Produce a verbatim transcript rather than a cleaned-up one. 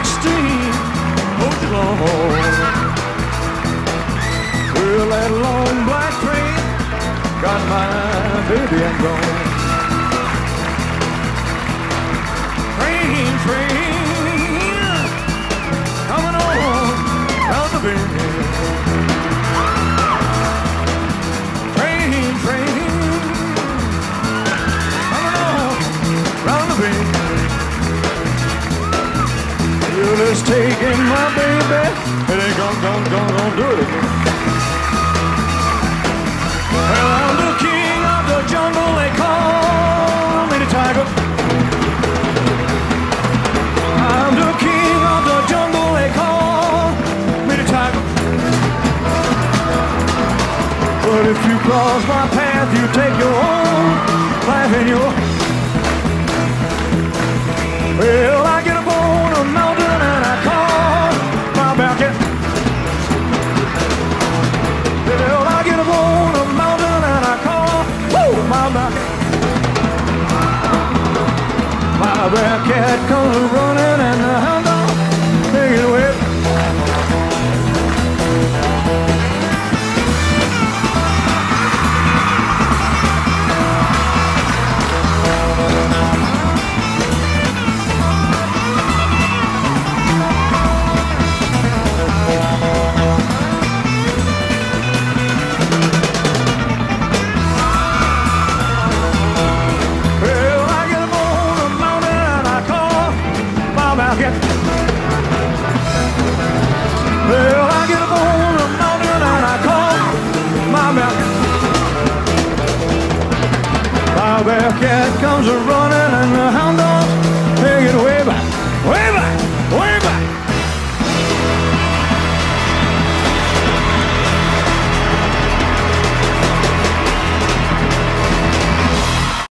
sixteen, oh Lord. Well, that long black train got my baby and gone. Train, train, coming on down the bend. Train, train, coming on round the bend. Well, it's taking my baby, it ain't gonna, gonna, gonna, gonna do it again. Well, I'm the king of the jungle, they call me the tiger. I'm the king of the jungle, they call me the tiger. But if you cross my path, you take your own life in your... Well, I get up on a mountain and I call my backyard. Well, I get up on a mountain and I call, woo, my backyard. My backyard comes running and the hound dog take it away. Well, I get up on a mountain and I call my backyard. My backyard comes a running and the